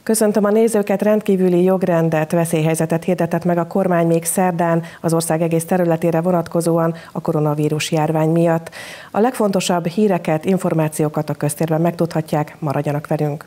Köszöntöm a nézőket, rendkívüli jogrendet, veszélyhelyzetet hirdetett meg a kormány még szerdán az ország egész területére vonatkozóan a koronavírus járvány miatt. A legfontosabb híreket, információkat a köztérben megtudhatják, maradjanak velünk.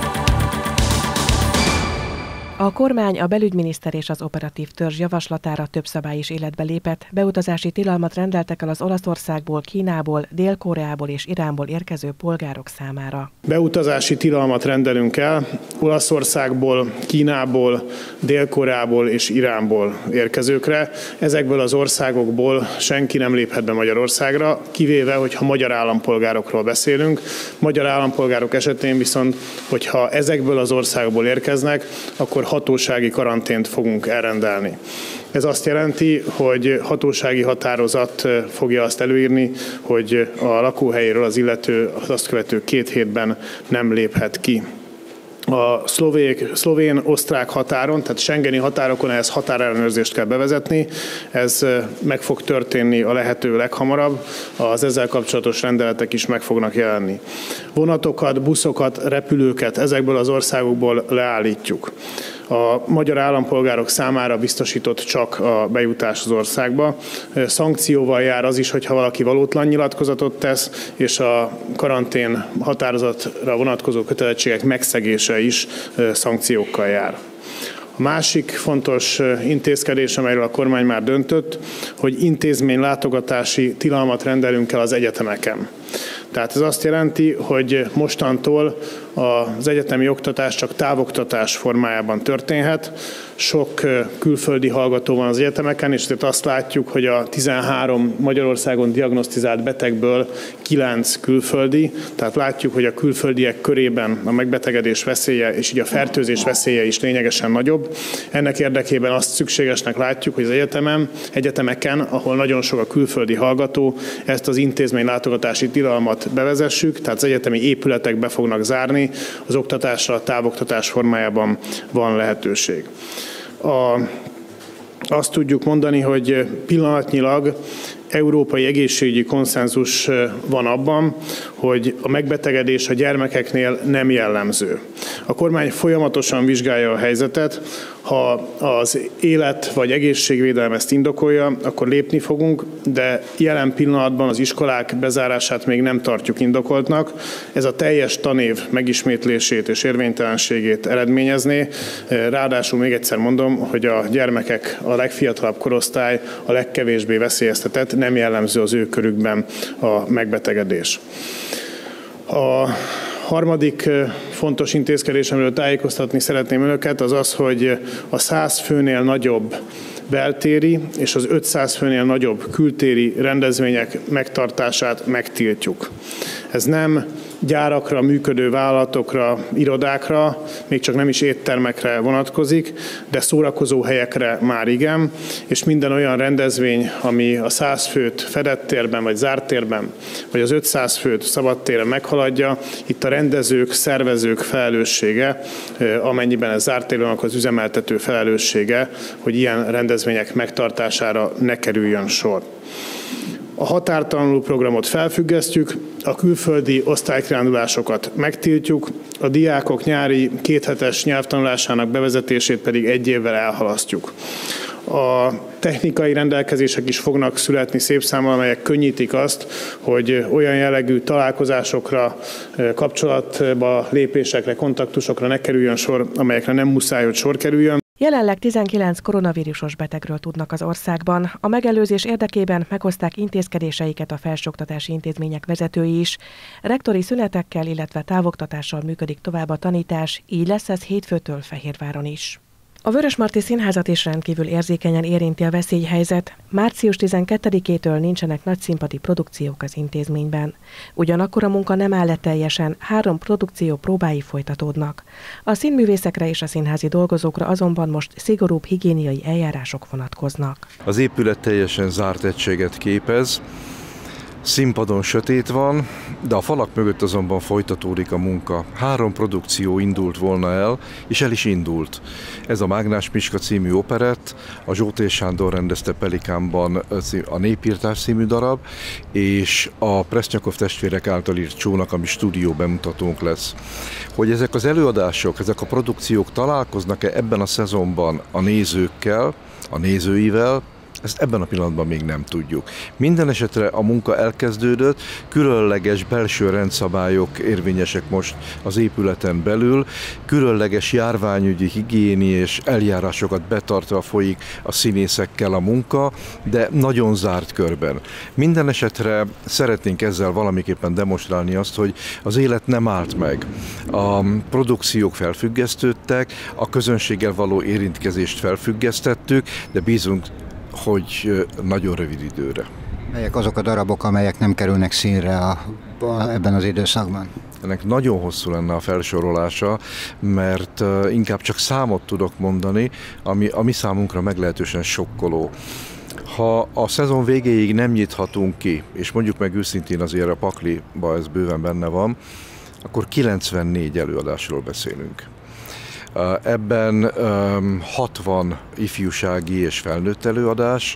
A kormány, a belügyminiszter és az operatív törzs javaslatára több szabály is életbe lépett. Beutazási tilalmat rendeltek el az Olaszországból, Kínából, Dél-Koreából és Iránból érkező polgárok számára. Beutazási tilalmat rendelünk el Olaszországból, Kínából, Dél-Koreából és Iránból érkezőkre. Ezekből az országokból senki nem léphet be Magyarországra, kivéve, hogyha magyar állampolgárokról beszélünk. Magyar állampolgárok esetén viszont, hogyha ezekből az országokból érkeznek, akkor hatósági karantént fogunk elrendelni. Ez azt jelenti, hogy hatósági határozat fogja azt előírni, hogy a lakóhelyéről az illető az azt követő 2 hétben nem léphet ki. A szlovén-osztrák határon, tehát schengeni határokon ehhez határellenőrzést kell bevezetni. Ez meg fog történni a lehető leghamarabb, az ezzel kapcsolatos rendeletek is meg fognak jelenni. Vonatokat, buszokat, repülőket ezekből az országokból leállítjuk. A magyar állampolgárok számára biztosított csak a bejutás az országba. Szankcióval jár az is, hogyha valaki valótlan nyilatkozatot tesz, és a karantén határozatra vonatkozó kötelezettségek megszegése is szankciókkal jár. A másik fontos intézkedés, amelyről a kormány már döntött, hogy intézménylátogatási tilalmat rendelünk el az egyetemeken. Tehát ez azt jelenti, hogy mostantól az egyetemi oktatás csak távoktatás formájában történhet. Sok külföldi hallgató van az egyetemeken, és ezért azt látjuk, hogy a 13 Magyarországon diagnosztizált betegből 9 külföldi. Tehát látjuk, hogy a külföldiek körében a megbetegedés veszélye és így a fertőzés veszélye is lényegesen nagyobb. Ennek érdekében azt szükségesnek látjuk, hogy az egyetemeken, ahol nagyon sok a külföldi hallgató, ezt az intézménylátogatási tilalmat bevezessük, tehát az egyetemi épületek be fognak zárni, az oktatásra a távoktatás formájában van lehetőség. Azt tudjuk mondani, hogy pillanatnyilag európai egészségügyi konszenzus van abban, hogy a megbetegedés a gyermekeknél nem jellemző. A kormány folyamatosan vizsgálja a helyzetet, ha az élet vagy egészségvédelem ezt indokolja, akkor lépni fogunk, de jelen pillanatban az iskolák bezárását még nem tartjuk indokoltnak. Ez a teljes tanév megismétlését és érvénytelenségét eredményezné. Ráadásul még egyszer mondom, hogy a gyermekek, a legfiatalabb korosztály a legkevésbé veszélyeztetett, nem jellemző az ő körükben a megbetegedés. A harmadik fontos intézkedés, amiről tájékoztatni szeretném önöket, az az, hogy a 100 főnél nagyobb beltéri és az 500 főnél nagyobb kültéri rendezvények megtartását megtiltjuk. Ez nem gyárakra, működő vállalatokra, irodákra, még csak nem is éttermekre vonatkozik, de szórakozó helyekre már igen, és minden olyan rendezvény, ami a 100 főt fedett térben vagy zárt térben, vagy az 500 főt szabadtéren meghaladja, itt a rendezők, szervezők felelőssége, amennyiben ez zárt térben, akkor az üzemeltető felelőssége, hogy ilyen rendezvények megtartására ne kerüljön sor. A határtalanul programot felfüggesztjük, a külföldi osztálykirándulásokat megtiltjuk, a diákok nyári 2 hetes nyelvtanulásának bevezetését pedig 1 évvel elhalasztjuk. A technikai rendelkezések is fognak születni szép számmal, amelyek könnyítik azt, hogy olyan jellegű találkozásokra, kapcsolatba lépésekre, kontaktusokra ne kerüljön sor, amelyekre nem muszáj, hogy sor kerüljön. Jelenleg 19 koronavírusos betegről tudnak az országban. A megelőzés érdekében meghozták intézkedéseiket a felsőoktatási intézmények vezetői is. Rektori szünetekkel, illetve távoktatással működik tovább a tanítás, így lesz ez hétfőtől Fehérváron is. A Vörösmarty Színházat is rendkívül érzékenyen érinti a veszélyhelyzet. Március 12-től nincsenek nagyszínpadi produkciók az intézményben. Ugyanakkor a munka nem áll le teljesen, 3 produkció próbái folytatódnak. A színművészekre és a színházi dolgozókra azonban most szigorúbb higiéniai eljárások vonatkoznak. Az épület teljesen zárt egységet képez. Színpadon sötét van, de a falak mögött azonban folytatódik a munka. 3 produkció indult volna el, és el is indult. Ez a Mágnás Miska című operett, a Zsótér Sándor rendezte Pelikánban a Népírtás című darab, és a Presznyakov testvérek által írt Csónak, ami stúdió bemutatónk lesz. Hogy ezek az előadások, ezek a produkciók találkoznak-e ebben a szezonban a nézőkkel, a nézőivel, ezt ebben a pillanatban még nem tudjuk. Minden esetre a munka elkezdődött, különleges belső rendszabályok érvényesek most az épületen belül, különleges járványügyi, higiéni és eljárásokat betartva folyik a színészekkel a munka, de nagyon zárt körben. Minden esetre szeretnénk ezzel valamiképpen demonstrálni azt, hogy az élet nem állt meg. A produkciók felfüggesztődtek, a közönséggel való érintkezést felfüggesztettük, de bízunk, hogy nagyon rövid időre. Melyek azok a darabok, amelyek nem kerülnek színre ebben az időszakban? Ennek nagyon hosszú lenne a felsorolása, mert inkább csak számot tudok mondani, ami a mi számunkra meglehetősen sokkoló. Ha a szezon végéig nem nyithatunk ki, és mondjuk meg őszintén azért a pakliba ez bőven benne van, akkor 94 előadásról beszélünk. Ebben 60 ifjúsági és felnőtt előadás,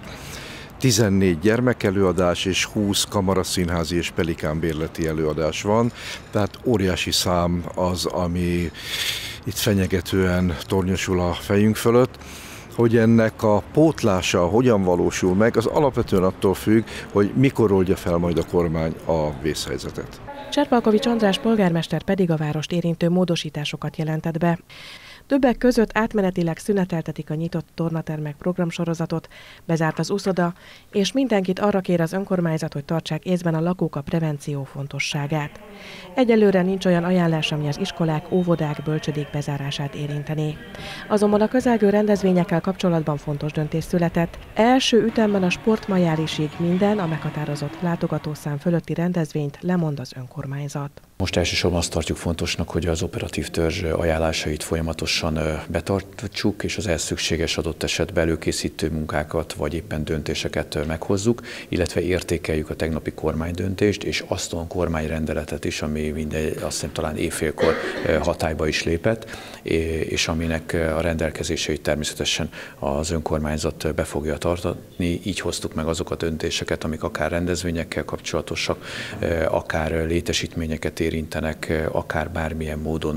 14 gyermekelőadás és 20 kamaraszínházi és pelikánbérleti előadás van, tehát óriási szám az, ami itt fenyegetően tornyosul a fejünk fölött. Hogy ennek a pótlása hogyan valósul meg, az alapvetően attól függ, hogy mikor oldja fel majd a kormány a vészhelyzetet. Cserpalkovics András polgármester pedig a várost érintő módosításokat jelentett be. Többek között átmenetileg szüneteltetik a nyitott tornatermek programsorozatot, bezárt az úszoda, és mindenkit arra kér az önkormányzat, hogy tartsák észben a lakók a prevenció fontosságát. Egyelőre nincs olyan ajánlás, ami az iskolák, óvodák, bölcsödék bezárását érintené. Azonban a közelgő rendezvényekkel kapcsolatban fontos döntés született. Első ütemben a sportmajárisig minden a meghatározott látogatószám fölötti rendezvényt lemond az önkormányzat. Most elsősorban azt tartjuk fontosnak, hogy az operatív törzs ajánlásait folyamatosan betartsuk, és az ehhez szükséges adott esetben előkészítő munkákat, vagy éppen döntéseket meghozzuk, illetve értékeljük a tegnapi kormánydöntést, és azt a kormányrendeletet is, ami mindegy, azt hiszem talán éjfélkor hatályba is lépett, és aminek a rendelkezéseit természetesen az önkormányzat be fogja tartani. Így hoztuk meg azokat a döntéseket, amik akár rendezvényekkel kapcsolatosak, akár létesítményeket érintenek, akár bármilyen módon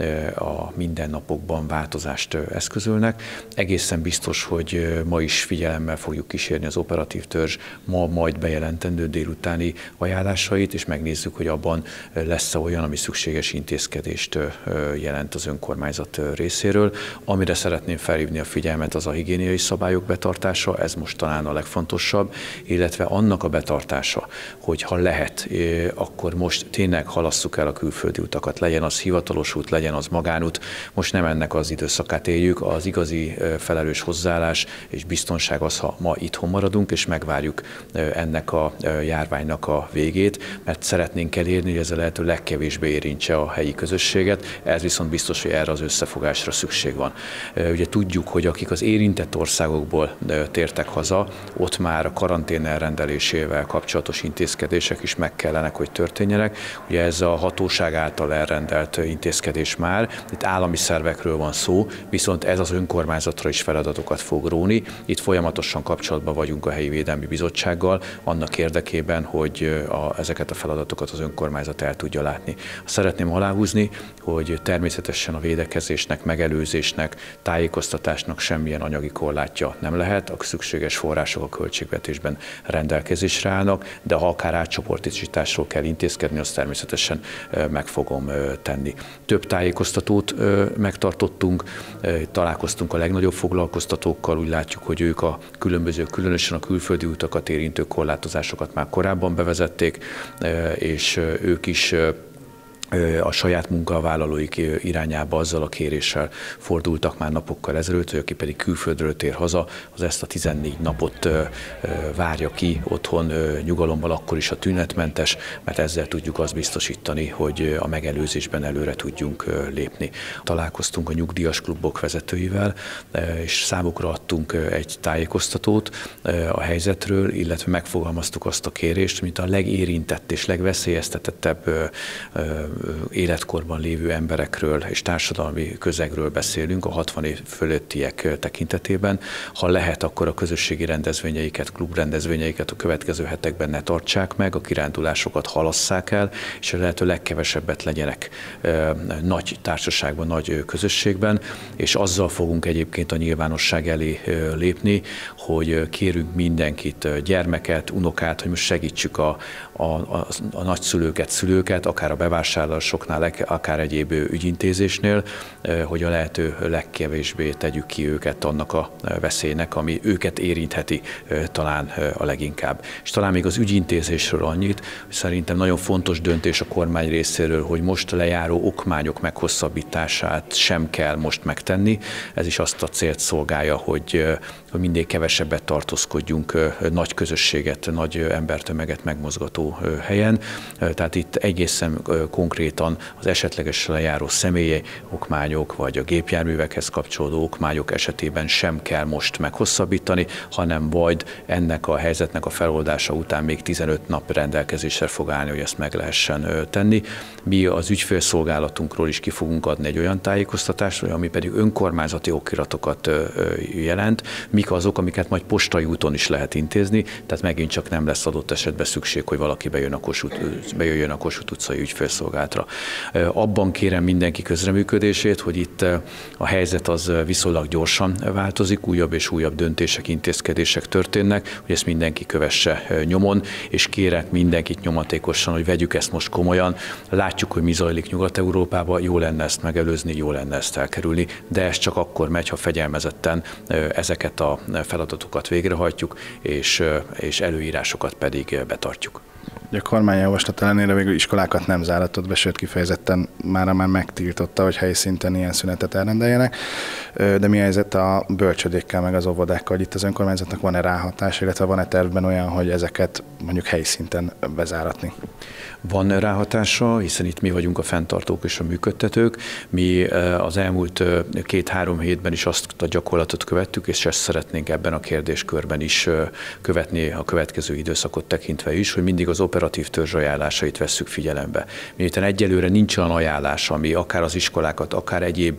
a mindennapokban változást eszközölnek. Egészen biztos, hogy ma is figyelemmel fogjuk kísérni az operatív törzs ma majd bejelentendő délutáni ajánlásait, és megnézzük, hogy abban lesz-e olyan, ami szükséges intézkedést jelent az önkormányzat részéről. Amire szeretném felhívni a figyelmet, az a higiéniai szabályok betartása, ez most talán a legfontosabb, illetve annak a betartása, hogy ha lehet, akkor most tényleg halasszuk el a külföldi utakat, legyen az hivatalos út, legyen az magánút. Most nem ennek az időszakát éljük, az igazi felelős hozzáállás és biztonság az, ha ma itthon maradunk, és megvárjuk ennek a járványnak a végét, mert szeretnénk elérni, hogy ez a lehető legkevésbé érintse a helyi közösséget, ez viszont biztos, hogy erre az összefogásra szükség van. Ugye tudjuk, hogy akik az érintett országokból tértek haza, ott már a karantén elrendelésével kapcsolatos intézkedések is meg kellenek, hogy történjenek. Ugye ez a hatóság által elrendelt intézkedés már, itt állami szervekről van szó, viszont ez az önkormányzatra is feladatokat fog róni. Itt folyamatosan kapcsolatban vagyunk a helyi védelmi bizottsággal, annak érdekében, hogy ezeket a feladatokat az önkormányzat el tudja látni. Szeretném aláhúzni, hogy természetesen a védekezésnek, megelőzésnek, tájékoztatásnak semmilyen anyagi korlátja nem lehet, a szükséges források a költségvetésben rendelkezésre állnak, de ha akár átcsoportosításról kell intézkedni, azt természetesen meg fogom tenni. Több tájékoztatót megtartottunk, találkoztunk a legnagyobb foglalkoztatókkal, úgy látjuk, hogy ők a különböző, különösen a külföldi utakat érintő korlátozásokat már korábban bevezették, és ők is a saját munkavállalóik irányába azzal a kéréssel fordultak már napokkal ezelőtt, hogy aki pedig külföldről tér haza, az ezt a 14 napot várja ki otthon nyugalommal, akkor is a tünetmentes, mert ezzel tudjuk azt biztosítani, hogy a megelőzésben előre tudjunk lépni. Találkoztunk a nyugdíjas klubok vezetőivel, és számukra adtunk egy tájékoztatót a helyzetről, illetve megfogalmaztuk azt a kérést, mint a legérintett és legveszélyeztetettebb életkorban lévő emberekről és társadalmi közegről beszélünk, a 60 év fölöttiek tekintetében. Ha lehet, akkor a közösségi rendezvényeiket, klubrendezvényeiket a következő hetekben ne tartsák meg, a kirándulásokat halasszák el, és a lehető legkevesebbet legyenek nagy társaságban, nagy közösségben, és azzal fogunk egyébként a nyilvánosság elé lépni, hogy kérünk mindenkit, gyermeket, unokát, hogy most segítsük a nagyszülőket, szülőket, akár a bevásárlásoknál, akár egyéb ügyintézésnél, hogy a lehető legkevésbé tegyük ki őket annak a veszélynek, ami őket érintheti talán a leginkább. És talán még az ügyintézésről annyit, hogy szerintem nagyon fontos döntés a kormány részéről, hogy most lejáró okmányok meghosszabbítását sem kell most megtenni. Ez is azt a célt szolgálja, hogy mindig kevesebbet tartózkodjunk nagy közösséget, nagy embertömeget megmozgató helyen. Tehát itt egészen konkrétan az esetleges lejáró személyi okmányok, vagy a gépjárművekhez kapcsolódó okmányok esetében sem kell most meghosszabbítani, hanem majd ennek a helyzetnek a feloldása után még 15 nap rendelkezésre fog állni, hogy ezt meg lehessen tenni. Mi az ügyfélszolgálatunkról is ki fogunk adni egy olyan tájékoztatást, ami pedig önkormányzati okiratokat jelent, mik azok, amiket majd postai úton is lehet intézni, tehát megint csak nem lesz adott esetben szükség, hogy valaki bejöjjön a Kossuth utcai ügyfélszolgálatra. Abban kérem mindenki közreműködését, hogy itt a helyzet az viszonylag gyorsan változik, újabb és újabb döntések, intézkedések történnek, hogy ezt mindenki kövesse nyomon, és kérek mindenkit nyomatékosan, hogy vegyük ezt most komolyan. Látjuk, hogy mi zajlik Nyugat-Európában, jó lenne ezt megelőzni, jó lenne ezt elkerülni, de ez csak akkor megy, ha fegyelmezetten ezeket a feladatokat végrehajtjuk, és előírásokat pedig betartjuk. A kormány javaslat ellenére végül iskolákat nem záratott be, sőt kifejezetten már megtiltotta, hogy helyi szinten ilyen szünetet elrendeljenek. De mi a helyzet a bölcsödékkel, meg az óvodákkal, hogy itt az önkormányzatnak van-e ráhatás, illetve van-e tervben olyan, hogy ezeket mondjuk helyi szinten bezáratni? Van ráhatása, hiszen itt mi vagyunk a fenntartók és a működtetők. Mi az elmúlt 2-3 hétben is azt a gyakorlatot követtük, és ezt szeretnénk ebben a kérdéskörben is követni a következő időszakot tekintve is, hogy mindig az operatív törzs ajánlásait vesszük figyelembe. Miután egyelőre nincs olyan ajánlás, ami akár az iskolákat, akár egyéb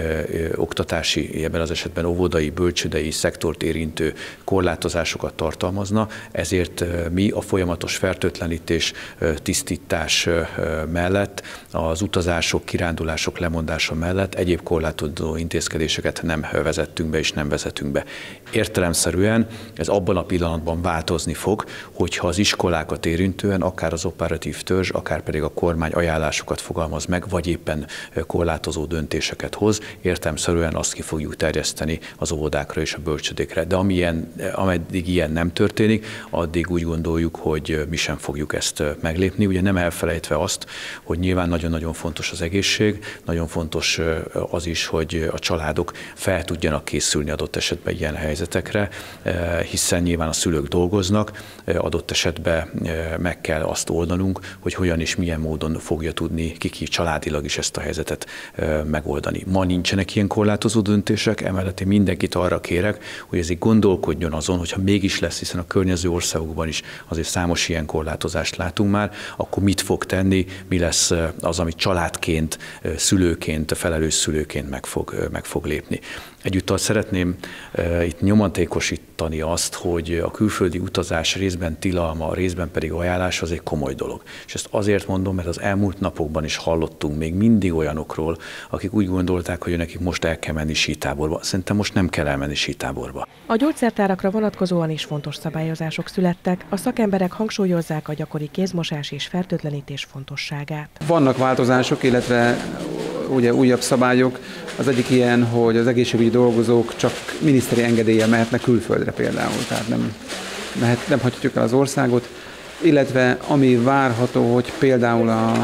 oktatási, ebben az esetben óvodai, bölcsődei szektort érintő korlátozásokat tartalmazna, ezért mi a folyamatos fertőtlenítés, tisztítás mellett, az utazások, kirándulások lemondása mellett egyéb korlátozó intézkedéseket nem vezettünk be és nem vezetünk be. Értelemszerűen ez abban a pillanatban változni fog, hogyha az iskolákat érintően akár az operatív törzs, akár pedig a kormány ajánlásokat fogalmaz meg, vagy éppen korlátozó döntéseket hoz, értelemszerűen azt ki fogjuk terjeszteni az óvodákra és a bölcsödékre. De ameddig ilyen nem történik, addig úgy gondoljuk, hogy mi sem fogjuk ezt meglépni. Ugye nem elfelejtve azt, hogy nyilván nagyon-nagyon fontos az egészség, nagyon fontos az is, hogy a családok fel tudjanak készülni adott esetben ilyen helyzetekre, hiszen nyilván a szülők dolgoznak, adott esetben meg kell azt oldanunk, hogy hogyan és milyen módon fogja tudni ki családilag is ezt a helyzetet megoldani. Ma nincsenek ilyen korlátozó döntések, emellett én mindenkit arra kérek, hogy ezért gondolkodjon azon, hogyha mégis lesz, hiszen a környező országokban is azért számos ilyen korlátozást látunk már, akkor mit fog tenni, mi lesz az, amit családként, szülőként, felelős szülőként meg fog lépni. Egyúttal szeretném itt nyomatékosítani azt, hogy a külföldi utazás részben tilalma, részben pedig ajánlás az egy komoly dolog. És ezt azért mondom, mert az elmúlt napokban is hallottunk még mindig olyanokról, akik úgy gondolták, hogy nekik most el kell menni sítáborba. Szerintem most nem kell elmenni sítáborba. A gyógyszertárakra vonatkozóan is fontos szabályozások születtek, a szakemberek hangsúlyozzák a gyakori kézmosás és fertőtlenítés fontosságát. Vannak változások, illetve ugye újabb szabályok. Az egyik ilyen, hogy az egészségügyi dolgozók csak miniszteri engedéllyel mehetnek külföldre például, tehát nem hagyhatjuk el az országot, illetve ami várható, hogy például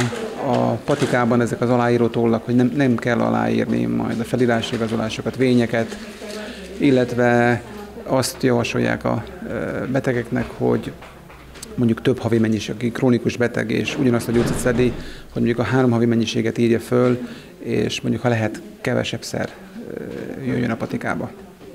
a patikában ezek az aláíró tollak, hogy nem kell aláírni majd a felirási igazolásokat, vényeket, illetve azt javasolják a betegeknek, hogy mondjuk több havi mennyiség, aki krónikus beteg és ugyanazt a gyógyszert szedi, hogy mondjuk a 3 havi mennyiséget írja föl, és mondjuk ha lehet kevesebbszer jöjjön a patikába.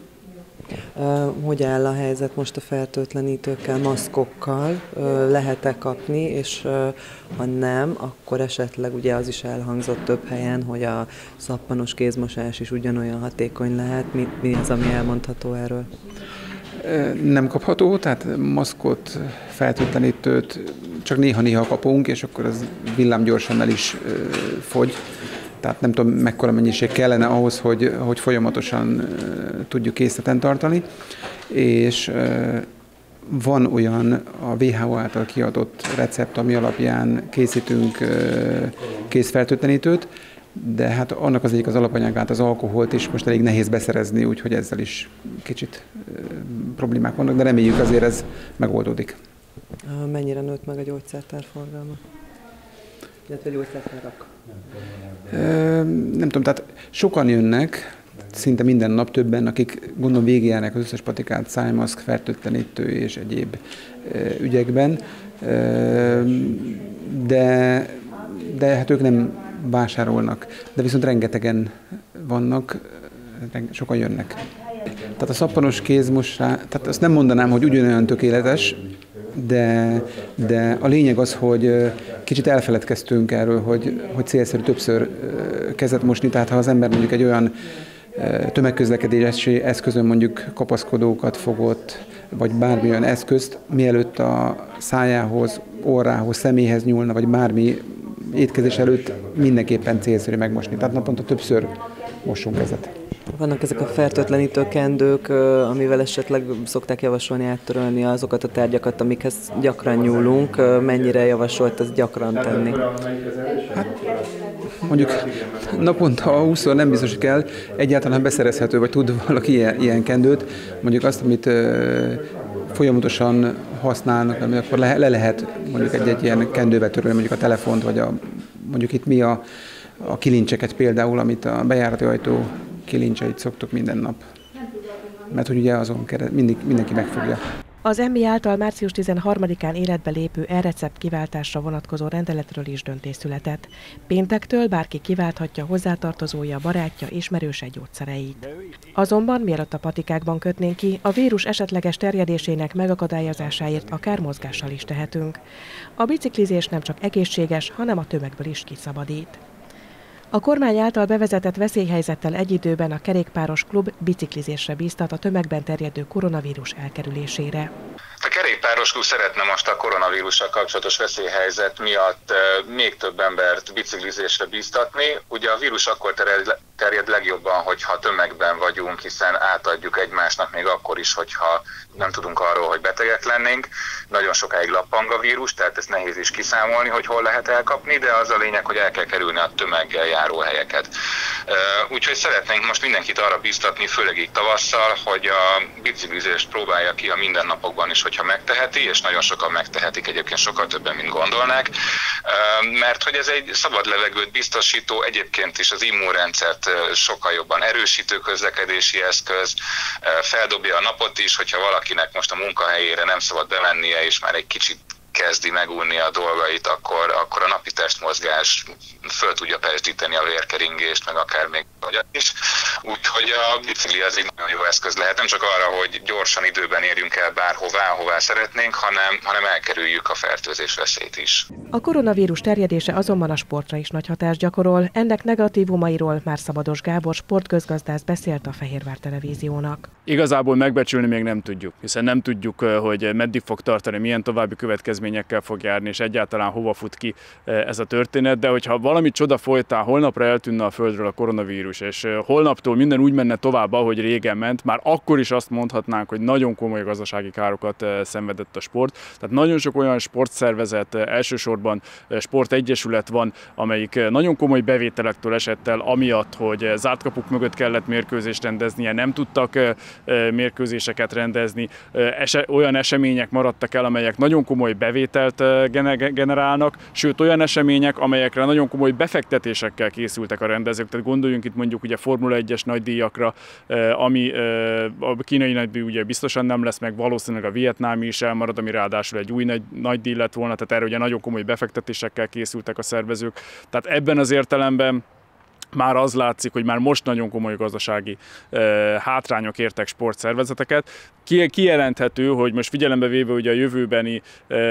Hogy áll a helyzet most a fertőtlenítőkkel, maszkokkal? Lehet-e kapni, és ha nem, akkor esetleg ugye az is elhangzott több helyen, hogy a szappanos kézmosás is ugyanolyan hatékony lehet. Mi az, ami elmondható erről? Nem kapható, tehát maszkot, fertőtlenítőt csak néha-néha kapunk, és akkor az villámgyorsan el is fogy. Tehát nem tudom, mekkora mennyiség kellene ahhoz, hogy folyamatosan tudjuk készleten tartani. És van olyan a WHO által kiadott recept, ami alapján készítünk kézfertőtlenítőt, de hát annak az egyik az alapanyagát, az alkoholt is most elég nehéz beszerezni, úgyhogy ezzel is kicsit problémák vannak, de reméljük azért ez megoldódik. Mennyire nőtt meg a gyógyszertár forgalma? Illetve gyógyszertárak? Nem tudom, tehát sokan jönnek, szinte minden nap többen, akik gondolom végigjárnak az összes patikát, szájmaszk, fertőtlenítő és egyéb ügyekben, de hát ők nem vásárolnak, de viszont rengetegen vannak, sokan jönnek. Tehát a szappanos kézmosás, tehát azt nem mondanám, hogy ugyanolyan tökéletes, de a lényeg az, hogy kicsit elfeledkeztünk erről, hogy célszerű többször kezet mosni, tehát ha az ember mondjuk egy olyan tömegközlekedési eszközön mondjuk kapaszkodókat fogott, vagy bármilyen eszközt, mielőtt a szájához, orrához, szeméhez nyúlna, vagy bármi étkezés előtt mindenképpen célszerű megmosni. Tehát naponta többször mossunk kezet. Vannak ezek a fertőtlenítő kendők, amivel esetleg szokták javasolni áttörölni azokat a tárgyakat, amikhez gyakran nyúlunk. Mennyire javasolt ezt gyakran tenni? Hát, mondjuk naponta 20-szor nem biztos, hogy kell, egyáltalán beszerezhető, vagy tud valaki ilyen kendőt. Mondjuk azt, amit folyamatosan használnak, akkor le lehet mondjuk egy ilyen kendőbe törölni, mondjuk a telefont, vagy mondjuk itt mi a kilincseket például, amit a bejárati ajtó kilincseit szoktuk minden nap. Mert hogy ugye azon mindenki megfogja. Az MI által március 13-án életbe lépő e-recept kiváltásra vonatkozó rendeletről is döntés született. Péntektől bárki kiválthatja hozzátartozója, barátja, ismerőse gyógyszereit. Azonban mielőtt a patikákban kötnénk ki, a vírus esetleges terjedésének megakadályozásáért akár mozgással is tehetünk. A biciklizés nem csak egészséges, hanem a tömegből is kiszabadít. A kormány által bevezetett veszélyhelyzettel egy időben a kerékpáros klub biciklizésre bíztat a tömegben terjedő koronavírus elkerülésére. A kerékpáros klub szeretne most a koronavírussal kapcsolatos veszélyhelyzet miatt még több embert biciklizésre bíztatni. Ugye a vírus akkor terjed legjobban, hogyha tömegben vagyunk, hiszen átadjuk egymásnak még akkor is, hogyha nem tudunk arról, hogy betegek lennénk. Nagyon sokáig lappang a vírus, tehát ezt nehéz is kiszámolni, hogy hol lehet elkapni, de az a lényeg, hogy el kell kerülni a tömeggel járó helyeket. Úgyhogy szeretnénk most mindenkit arra bíztatni, főleg így tavasszal, hogy a biciklizést próbálja ki a mindennapokban is, hogyha megteheti, és nagyon sokan megtehetik, egyébként sokkal többen, mint gondolnák, mert hogy ez egy szabad levegőt biztosító, egyébként is az immunrendszert sokkal jobban erősítő közlekedési eszköz, feldobja a napot is, hogyha valakinek most a munkahelyére nem szabad bemennie, és már egy kicsit kezdi megúrni a dolgait, akkor a napi testmozgás föl tudja pesdíteni a vérkeringést, meg akár még agyat is. Úgyhogy a bicikli az egy nagyon jó eszköz lehet, nem csak arra, hogy gyorsan időben érjünk el bárhová, ahová szeretnénk, hanem elkerüljük a fertőzés veszélyt is. A koronavírus terjedése azonban a sportra is nagy hatást gyakorol, ennek negatívumairól már Szabados Gábor sportközgazdász beszélt a Fehérvár Televíziónak. Igazából megbecsülni még nem tudjuk, hiszen nem tudjuk, hogy meddig fog tartani, milyen további következményekkel fog járni, és egyáltalán hova fut ki ez a történet, de hogyha valami csoda folytán, holnapra eltűnne a földről a koronavírus, és holnaptól minden úgy menne tovább, ahogy régen ment, már akkor is azt mondhatnánk, hogy nagyon komoly gazdasági károkat szenvedett a sport. Tehát nagyon sok olyan sportszervezet, elsősorban sportegyesület van, amelyik nagyon komoly bevételektől esett el, amiatt, hogy zárt kapuk mögött kellett mérkőzést rendeznie, nem tudtak mérkőzéseket rendezni, olyan események maradtak el, amelyek nagyon komoly bevételt generálnak, sőt olyan események, amelyekre nagyon komoly befektetésekkel készültek a rendezők. Tehát gondoljunk itt mondjuk ugye Formula 1-es nagydíjakra, ami a kínai nagydíj ugye biztosan nem lesz meg, valószínűleg a vietnámi is elmarad, ami ráadásul egy új nagydíj lett volna, tehát erre ugye nagyon komoly befektetésekkel készültek a szervezők. Tehát ebben az értelemben már az látszik, hogy már most nagyon komoly gazdasági hátrányok értek sportszervezeteket. Kijelenthető, hogy most figyelembe véve ugye a jövőbeni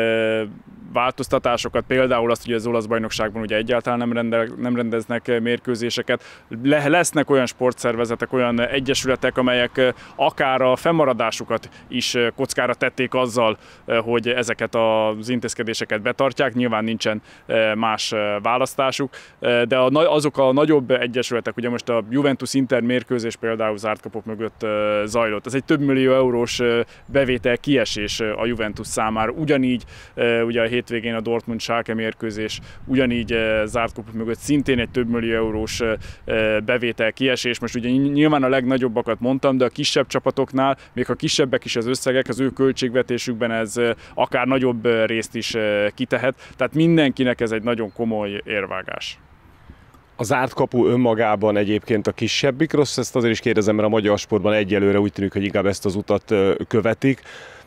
változtatásokat, például azt, hogy az olasz bajnokságban ugye egyáltalán nem rendeznek mérkőzéseket, lesznek olyan sportszervezetek, olyan egyesületek, amelyek akár a fennmaradásukat is kockára tették azzal, hogy ezeket az intézkedéseket betartják, nyilván nincsen más választásuk, de azok a nagyobb egyesületek, ugye most a Juventus-Inter mérkőzés például zárt kapuk mögött zajlott. Ez egy több millió eurós bevétel kiesés a Juventus számára. Ugyanígy ugye a hétvégén a Dortmund-Schalke mérkőzés ugyanígy zárt kapuk mögött szintén egy több millió eurós bevétel kiesés. Most ugye nyilván a legnagyobbakat mondtam, de a kisebb csapatoknál, még ha kisebbek is az összegek, az ő költségvetésükben ez akár nagyobb részt is kitehet. Tehát mindenkinek ez egy nagyon komoly érvágás. A zárt kapu önmagában egyébként a kisebbik rossz, ezt azért is kérdezem, mert a magyar sportban egyelőre úgy tűnik, hogy inkább ezt az utat követik,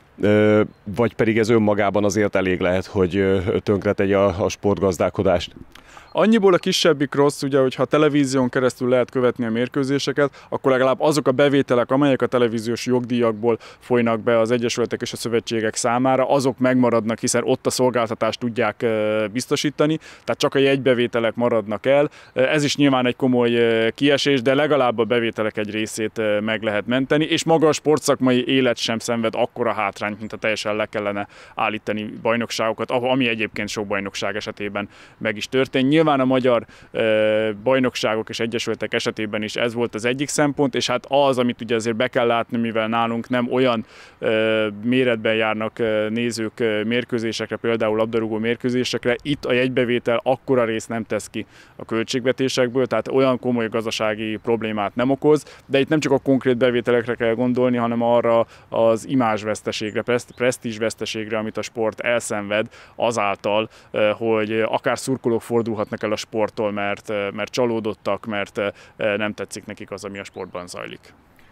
vagy pedig ez önmagában azért elég lehet, hogy tönkretegye a sportgazdálkodást? Annyiból a kisebbik rossz, ugye, hogyha a televízión keresztül lehet követni a mérkőzéseket, akkor legalább azok a bevételek, amelyek a televíziós jogdíjakból folynak be az egyesületek és a szövetségek számára, azok megmaradnak, hiszen ott a szolgáltatást tudják biztosítani, tehát csak a jegybevételek maradnak el. Ez is nyilván egy komoly kiesés, de legalább a bevételek egy részét meg lehet menteni, és maga a sportszakmai élet sem szenved akkora hátrányt, mint ha teljesen le kellene állítani bajnokságokat, ami egyébként sok bajnokság esetében meg is történt. Nyilván a magyar bajnokságok és egyesületek esetében is ez volt az egyik szempont, és hát az, amit ugye azért be kell látni, mivel nálunk nem olyan méretben járnak nézők mérkőzésekre, például labdarúgó mérkőzésekre, itt a jegybevétel akkora részt nem tesz ki a költségvetésekből, tehát olyan komoly gazdasági problémát nem okoz, de itt nem csak a konkrét bevételekre kell gondolni, hanem arra az imázsveszteségre, presztízsveszteségre, amit a sport elszenved azáltal, hogy akár szurkolók fordulhatnak el a sporttól, mert csalódottak, mert nem tetszik nekik az, ami a sportban zajlik.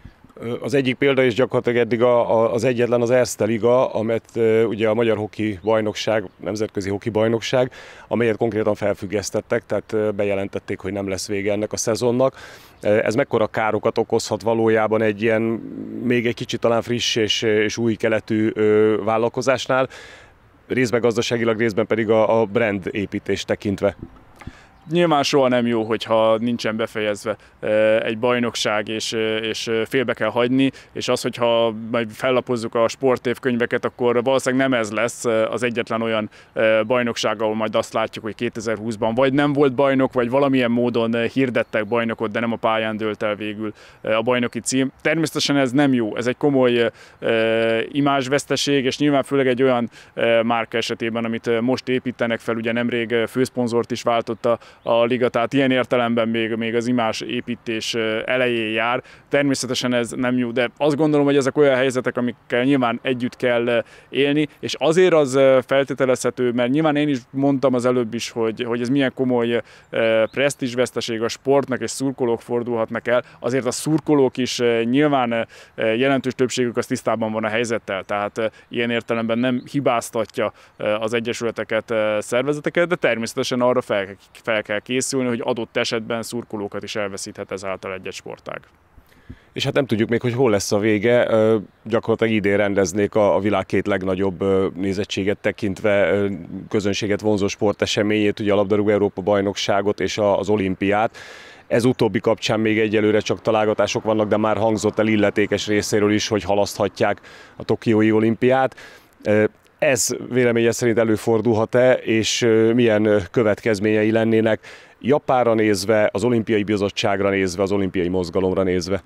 Az egyik példa is gyakorlatilag eddig az egyetlen az Erste Liga, amelyet ugye a Magyar Hoki Bajnokság, Nemzetközi Hoki Bajnokság, amelyet konkrétan felfüggesztettek, tehát bejelentették, hogy nem lesz vége ennek a szezonnak. Ez mekkora károkat okozhat valójában egy ilyen még egy kicsit talán friss és új keletű vállalkozásnál, részben gazdaságilag, részben pedig a brand építést tekintve? Nyilván soha nem jó, hogyha nincsen befejezve egy bajnokság, és félbe kell hagyni, és az, hogyha majd fellapozzuk a sportévkönyveket, akkor valószínűleg nem ez lesz az egyetlen olyan bajnokság, ahol majd azt látjuk, hogy 2020-ban vagy nem volt bajnok, vagy valamilyen módon hirdettek bajnokot, de nem a pályán dőlt el végül a bajnoki cím. Természetesen ez nem jó, ez egy komoly imázsveszteség, és nyilván főleg egy olyan márka esetében, amit most építenek fel, ugye nemrég főszponzort is váltotta a liga, tehát ilyen értelemben még az imázs építés elején jár. Természetesen ez nem jó, de azt gondolom, hogy ezek olyan helyzetek, amikkel nyilván együtt kell élni, és azért az feltételezhető, mert nyilván én is mondtam az előbb is, hogy ez milyen komoly presztízsveszteség a sportnak, és szurkolók fordulhatnak el, azért a szurkolók is nyilván jelentős többségük az tisztában van a helyzettel, tehát ilyen értelemben nem hibáztatja az egyesületeket, szervezeteket, de természetesen arra fel kell készülni, hogy adott esetben szurkolókat is elveszíthet ezáltal egy sportág. És hát nem tudjuk még, hogy hol lesz a vége. Gyakorlatilag idén rendeznék a világ két legnagyobb nézettséget tekintve közönséget vonzó sporteseményét, ugye a labdarúgó Európa bajnokságot és az olimpiát. Ez utóbbi kapcsán még egyelőre csak találgatások vannak, de már hangzott el illetékes részéről is, hogy halaszthatják a tokiói olimpiát. Ez véleménye szerint előfordulhat-e, és milyen következményei lennének Japánra nézve, az olimpiai bizottságra nézve, az olimpiai mozgalomra nézve?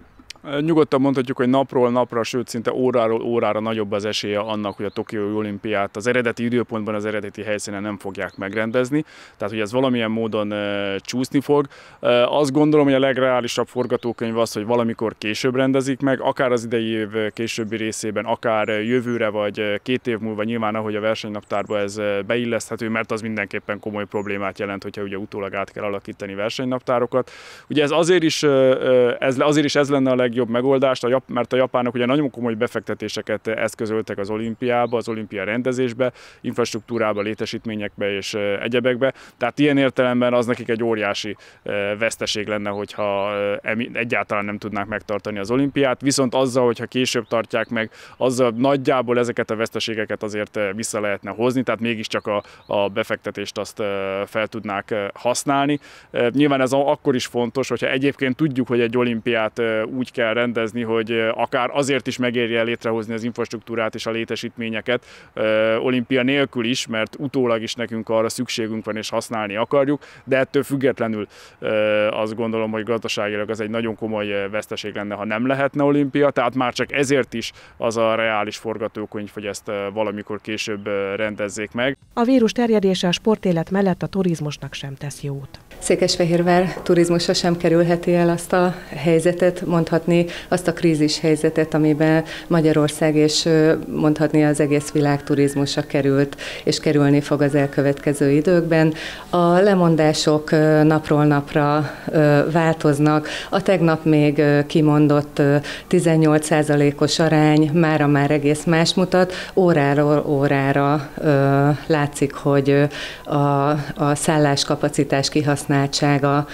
Nyugodtan mondhatjuk, hogy napról napra, sőt szinte óráról órára nagyobb az esélye annak, hogy a tokiói olimpiát az eredeti időpontban, az eredeti helyszínen nem fogják megrendezni. Tehát, hogy ez valamilyen módon csúszni fog. Azt gondolom, hogy a legreálisabb forgatókönyv az, hogy valamikor később rendezik meg, akár az idei év későbbi részében, akár jövőre vagy 2 év múlva, nyilván ahogy a versenynaptárba ez beilleszthető, mert az mindenképpen komoly problémát jelent, hogyha ugye utólag át kell alakítani versenynaptárokat. Ugye ez azért is ez lenne a legjobb megoldást, mert a japánok ugye nagyon komoly befektetéseket eszközöltek az olimpiába, az olimpia rendezésbe, infrastruktúrába, létesítményekbe és egyebekbe. Tehát ilyen értelemben az nekik egy óriási veszteség lenne, hogyha egyáltalán nem tudnák megtartani az olimpiát. Viszont azzal, hogyha később tartják meg, azzal nagyjából ezeket a veszteségeket azért vissza lehetne hozni, tehát mégiscsak a befektetést azt fel tudnák használni. Nyilván ez akkor is fontos, hogyha egyébként tudjuk, hogy egy olimpiát úgy kell rendezni, hogy akár azért is megérje létrehozni az infrastruktúrát és a létesítményeket olimpia nélkül is, mert utólag is nekünk arra szükségünk van és használni akarjuk, de ettől függetlenül azt gondolom, hogy gazdaságilag az egy nagyon komoly veszteség lenne, ha nem lehetne olimpia, tehát már csak ezért is az a reális forgatókönyv, hogy ezt valamikor később rendezzék meg. A vírus terjedése a sportélet mellett a turizmusnak sem tesz jót. Székesfehérvár turizmusa sem kerülheti el azt a helyzetet, mondhatni azt a krízis helyzetet, amiben Magyarország és mondhatni az egész világ turizmusa került, és kerülni fog az elkövetkező időkben. A lemondások napról napra változnak. A tegnap még kimondott 18%-os arány mára már egész más mutat. Óráról órára látszik, hogy a szálláskapacitás kihasználtsága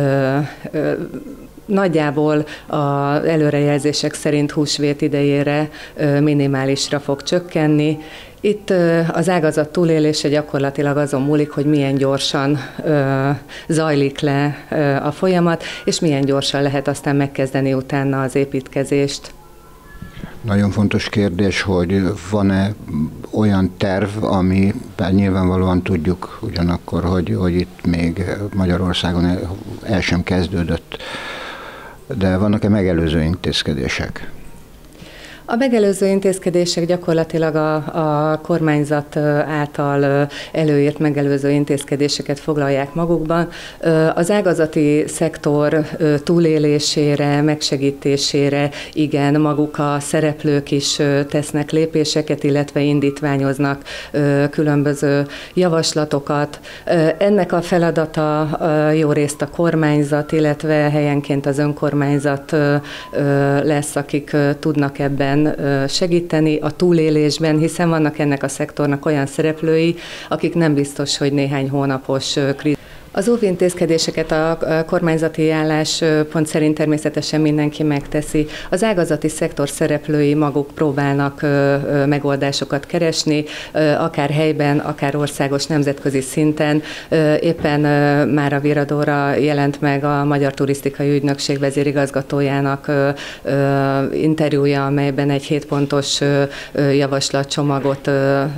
nagyjából az előrejelzések szerint húsvét idejére minimálisra fog csökkenni. Itt az ágazat túlélése gyakorlatilag azon múlik, hogy milyen gyorsan zajlik le a folyamat, és milyen gyorsan lehet aztán megkezdeni utána az építkezést. Nagyon fontos kérdés, hogy van-e olyan terv, ami nyilvánvalóan tudjuk ugyanakkor, hogy itt még Magyarországon el sem kezdődött, de vannak-e megelőző intézkedések? A megelőző intézkedések gyakorlatilag a kormányzat által előírt megelőző intézkedéseket foglalják magukban. Az ágazati szektor túlélésére, megsegítésére igen, maguk a szereplők is tesznek lépéseket, illetve indítványoznak különböző javaslatokat. Ennek a feladata jó részt a kormányzat, illetve helyenként az önkormányzat lesz, akik tudnak ebben segíteni a túlélésben, hiszen vannak ennek a szektornak olyan szereplői, akik nem biztos, hogy néhány hónapos krízis. Az óvintézkedéseket a kormányzati álláspont szerint természetesen mindenki megteszi. Az ágazati szektor szereplői maguk próbálnak megoldásokat keresni, akár helyben, akár országos, nemzetközi szinten. Éppen már a Viradóra jelent meg a Magyar Turisztikai Ügynökség vezérigazgatójának interjúja, amelyben egy 7 pontos javaslatcsomagot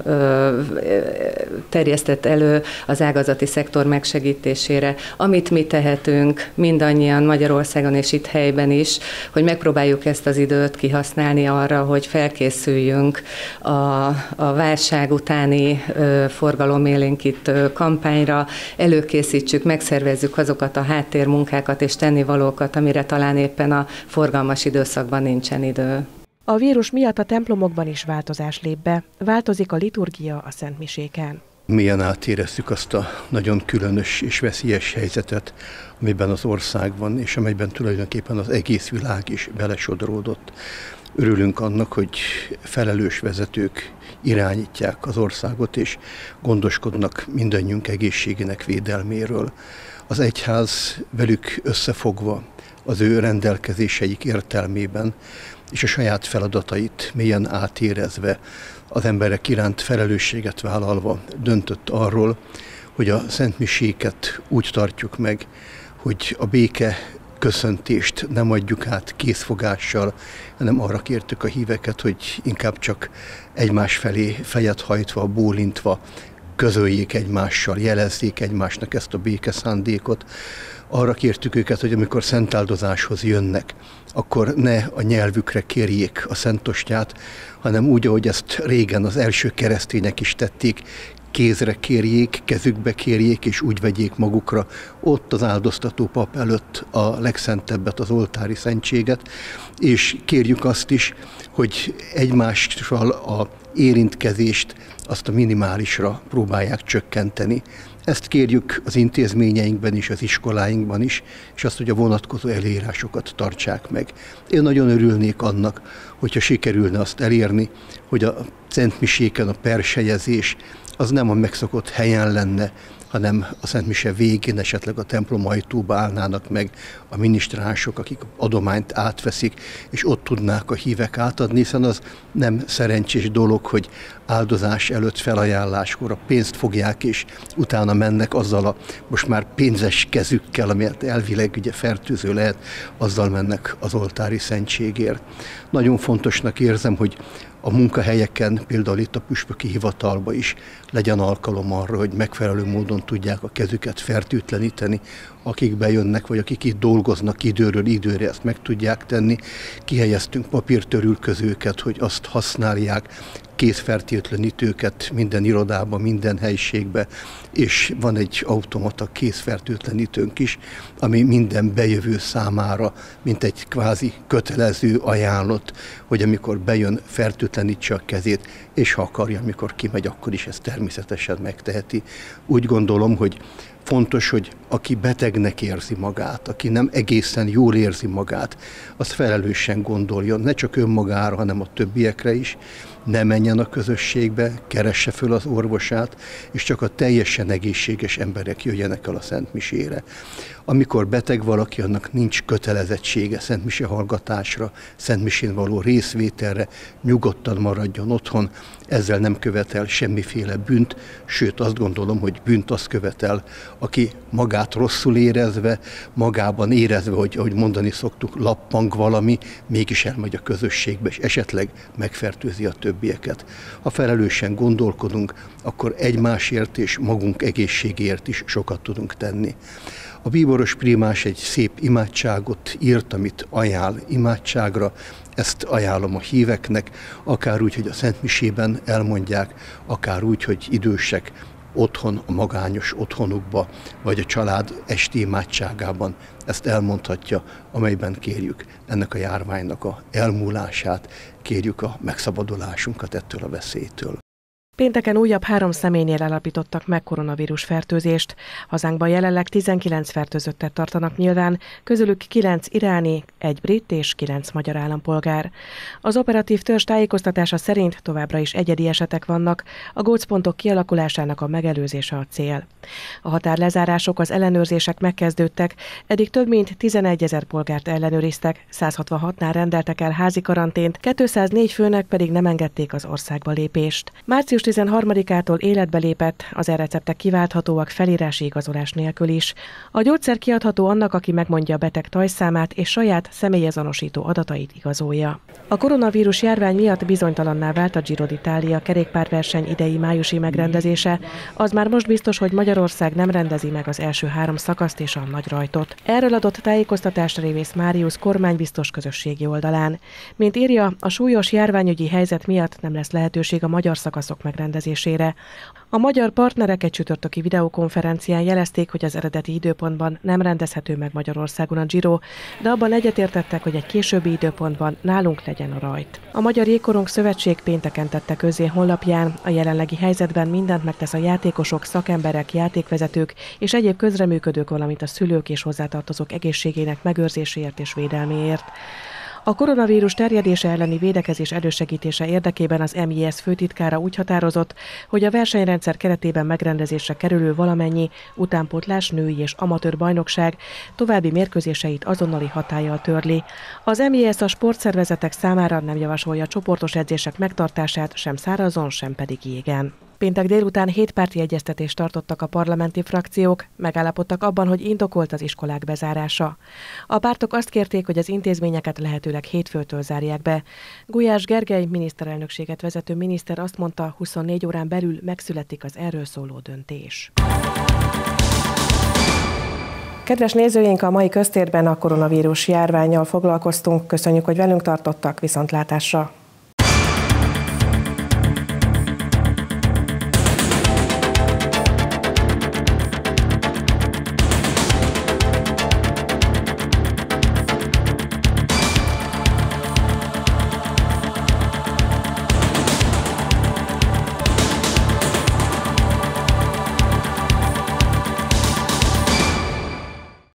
terjesztett elő az ágazati szektor megsegítésére. Amit mi tehetünk mindannyian Magyarországon és itt helyben is, hogy megpróbáljuk ezt az időt kihasználni arra, hogy felkészüljünk a válság utáni forgalomélénkítő kampányra, előkészítsük, megszervezzük azokat a háttérmunkákat és tennivalókat, amire talán éppen a forgalmas időszakban nincsen idő. A vírus miatt a templomokban is változás lép be. Változik a liturgia a szentmiséken. Milyen átéreztük azt a nagyon különös és veszélyes helyzetet, amiben az ország van, és amelyben tulajdonképpen az egész világ is belesodródott. Örülünk annak, hogy felelős vezetők irányítják az országot, és gondoskodnak mindannyiunk egészségének védelméről. Az egyház velük összefogva, az ő rendelkezéseik értelmében, és a saját feladatait mélyen átérezve, az emberek iránt felelősséget vállalva döntött arról, hogy a szentmiséket úgy tartjuk meg, hogy a béke köszöntést nem adjuk át készfogással, hanem arra kértük a híveket, hogy inkább csak egymás felé fejet hajtva, bólintva közöljék egymással, jelezzék egymásnak ezt a békeszándékot. Arra kértük őket, hogy amikor szentáldozáshoz jönnek, akkor ne a nyelvükre kérjék a szentostját, hanem úgy, ahogy ezt régen az első keresztények is tették, kézre kérjék, kezükbe kérjék, és úgy vegyék magukra ott az áldoztató pap előtt a legszentebbet, az oltári szentséget, és kérjük azt is, hogy egymással a érintkezést azt a minimálisra próbálják csökkenteni. Ezt kérjük az intézményeinkben is, az iskoláinkban is, és azt, hogy a vonatkozó előírásokat tartsák meg. Én nagyon örülnék annak, hogyha sikerülne azt elérni, hogy a szentmiséken a persejezés az nem a megszokott helyen lenne, hanem a szentmise végén esetleg a templom ajtóba állnának meg a minisztránsok, akik adományt átveszik, és ott tudnák a hívek átadni, hiszen az nem szerencsés dolog, hogy áldozás előtt felajánláskor a pénzt fogják, és utána mennek azzal a most már pénzes kezükkel, amelyet elvileg ugye fertőző lehet, azzal mennek az oltári szentségért. Nagyon fontosnak érzem, hogy a munkahelyeken, például itt a püspöki hivatalban is legyen alkalom arra, hogy megfelelő módon tudják a kezüket fertőtleníteni, akik bejönnek, vagy akik itt dolgoznak időről időre, ezt meg tudják tenni. Kihelyeztünk papírtörülközőket, hogy azt használják, kézfertőtlenítőket minden irodában, minden helyiségben, és van egy automata kézfertőtlenítőnk is, ami minden bejövő számára, mint egy kvázi kötelező ajánlat, hogy amikor bejön, fertőtlenítse a kezét, és ha akarja, amikor kimegy, akkor is ezt természetesen megteheti. Úgy gondolom, hogy fontos, hogy aki betegnek érzi magát, aki nem egészen jól érzi magát, az felelősen gondoljon, ne csak önmagára, hanem a többiekre is, ne menjen a közösségbe, keresse föl az orvosát, és csak a teljesen egészséges emberek jöjjenek el a szentmisére. Amikor beteg valaki, annak nincs kötelezettsége szentmise hallgatásra, szentmisén való részvételre, nyugodtan maradjon otthon, ezzel nem követel semmiféle bűnt, sőt azt gondolom, hogy bűnt azt követel, aki magát rosszul érezve, magában érezve, hogy ahogy mondani szoktuk, lappang valami, mégis elmegy a közösségbe, és esetleg megfertőzi a többieket. Ha felelősen gondolkodunk, akkor egymásért és magunk egészségért is sokat tudunk tenni. A bíboros prímás egy szép imádságot írt, amit ajánl imádságra, ezt ajánlom a híveknek, akár úgy, hogy a szentmisében elmondják, akár úgy, hogy idősek otthon, a magányos otthonukba, vagy a család esti imádságában ezt elmondhatja, amelyben kérjük ennek a járványnak a elmúlását, kérjük a megszabadulásunkat ettől a veszélytől. Pénteken újabb 3 személynél állapítottak meg koronavírus fertőzést. Hazánkban jelenleg 19 fertőzöttet tartanak nyilván, közülük 9 iráni, 1 brit és 9 magyar állampolgár. Az operatív törzs tájékoztatása szerint továbbra is egyedi esetek vannak, a gócpontok kialakulásának a megelőzése a cél. A határlezárások, az ellenőrzések megkezdődtek, eddig több mint 11 000 polgárt ellenőriztek, 166-nál rendeltek el házi karantént, 204 főnek pedig nem engedték az országba lépést. Március 13-ától életbe lépett, az e-receptek kiválthatóak felírási igazolás nélkül is. A gyógyszer kiadható annak, aki megmondja a beteg tajszámát és saját személyazonosító adatait igazolja. A koronavírus járvány miatt bizonytalanná vált a Giro d'Italia kerékpárverseny idei májusi megrendezése. Az már most biztos, hogy Magyarország nem rendezi meg az első 3 szakaszt és a nagy rajtot. Erről adott tájékoztatást Révész Máriusz kormánybiztos közösségi oldalán. Mint írja, a súlyos járványügyi helyzet miatt nem lesz lehetőség a magyar szakaszok megrendezésére. A magyar partnerek egy csütörtöki videokonferencián jelezték, hogy az eredeti időpontban nem rendezhető meg Magyarországon a Giro, de abban egyetértettek, hogy egy későbbi időpontban nálunk legyen a rajt. A Magyar Jégkorong Szövetség pénteken tette közzé honlapján, a jelenlegi helyzetben mindent megtesz a játékosok, szakemberek, játékvezetők és egyéb közreműködők, valamint a szülők és hozzátartozók egészségének megőrzéséért és védelméért. A koronavírus terjedése elleni védekezés elősegítése érdekében az MJS főtitkára úgy határozott, hogy a versenyrendszer keretében megrendezésre kerülő valamennyi utánpótlás, női és amatőr bajnokság további mérkőzéseit azonnali hatállyal törli. Az MJS a sportszervezetek számára nem javasolja a csoportos edzések megtartását sem szárazon, sem pedig jégen. Péntek délután 7 párti egyeztetést tartottak a parlamenti frakciók, megállapodtak abban, hogy indokolt az iskolák bezárása. A pártok azt kérték, hogy az intézményeket lehetőleg hétfőtől zárják be. Gulyás Gergely miniszterelnökséget vezető miniszter azt mondta, 24 órán belül megszületik az erről szóló döntés. Kedves nézőink, a mai köztérben a koronavírus járvánnyal foglalkoztunk. Köszönjük, hogy velünk tartottak, viszontlátásra!